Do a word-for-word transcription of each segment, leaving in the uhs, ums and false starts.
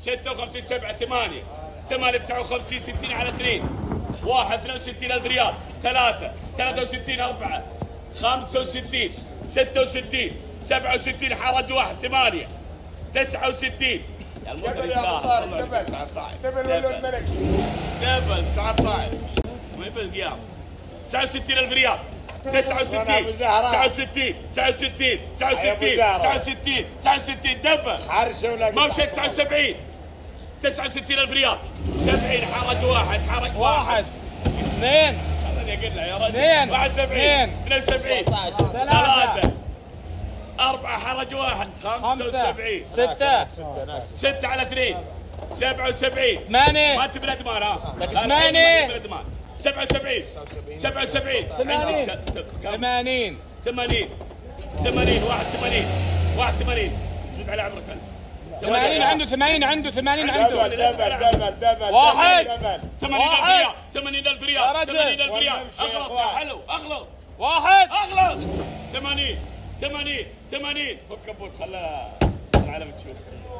ستة وخمسين سبعة ثمانية ثمانية تسعة وخمسين ستين على اثنين واحد اثنين وستين ألف ريال ثلاثة ثلاثة وستين أربعة خمسة وستين ستة وستين سبعة وستين حرج واحد ثمانية تسعة وستين يا المدري يستاهل دبل تسعة عشر دبل ولا الملك دبل تسعة عشر ما يبي القيام تسعة وستين ألف ريال تسعة وستين تسعة وستين تسعة وستين تسعة وستين تسعة وستين تسعة وستين دبل ما مشيت تسعة وسبعين تسعة وستين ألف ريال سبعين حرج واحد حرج واحد اثنين خليني اقول له يا رجل اثنين واحد وسبعين اثنين وسبعين ثلاثة أربعة حرج واحد خمسة وسبعين ستة ستة على اثنين سبعة وسبعين ثمانية ما انت بلدمان ها لك ثمانية سبعة وسبعين سبعة وسبعين ثمانين ثمانين ثمانين ثمانين واحد ثمانين واحد ثمانين زد على عمرك انت ثمانين عنده ثمانين عنده ثمانين عنده دبل دبل دبل واحد ثمانين ألف ريال ثمانين ألف يا ريال رجل. ثمانين ألف ريال اخلص يا حلو اخلص واحد اخلص ثمانين ثمانين ثمانين فك كبوت خلها العالم تشوف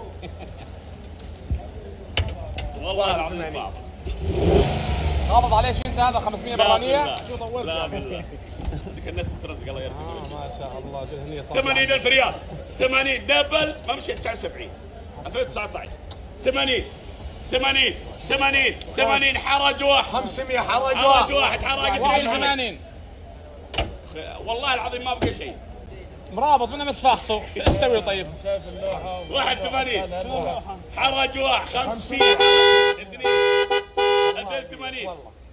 والله العظيم صعب قابض عليه شيء انت هذا خمسمية برانية شو طولت لا بالله ذيك الناس ترزق الله يرزقك آه ما شاء الله جهنية صار ثمانين ألف ريال ثمانين دبل ما مشيت تسعة وسبعين ألفين وتسعة عشر ثمانين ثمانين ثمانين ثمانين حرج واحد خمسمية حرج حرج واحد واحد حرج واحد اثنين وثمانين والله العظيم ما بقى شيء مرابط منه بس فاحصه ايش اسوي طيب؟ واحد ثمانين حرج واحد خمسين اثنين اثنين ثمانين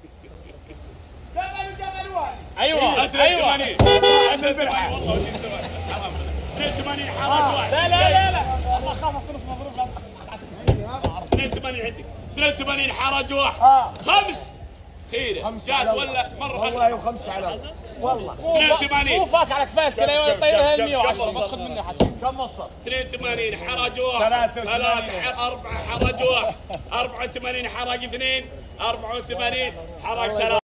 ايوه اثنين ايوه ثمانين اثنين ثمانين والله وزيد حرام اثنين ثمانين حرج واحد لا لا لا لا الله خاف اصرف مبروك اثنين وثمانين عندك اثنين وثمانين حرج واحد آه. خمس خيره خمسة جات على ولا مره والله وخمسة على والله اثنين وثمانين مو فاك على كفايه كذا يا طيرها مية وعشرة ما تاخذ مني حكي كم وصل؟ اثنين وثمانين حرج واحد ثلاثة أربعة حرج واحد أربعة وثمانين حرج اثنين أربعة وثمانين حرج ثلاثة